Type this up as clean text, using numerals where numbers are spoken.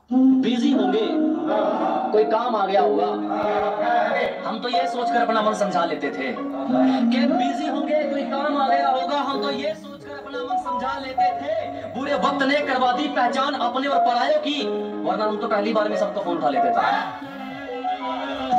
Busy होंगे, कोई काम आ गया होगा, हम तो ये सोचकर अपना मन समझा लेते थे कि बिजी होंगे, कोई काम आ गया होगा, हम तो ये सोचकर अपना मन समझा लेते थे। बुरे वक्त ने करवा दी पहचान अपने और परायों की, वरना हम तो पहली बार में सबका फोन उठा लेते थे।